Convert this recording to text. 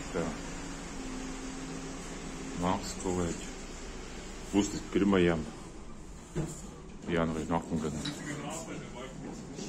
Tā. Mākslas kolēģi. Būs līdz 1. janvārim nākamgadam.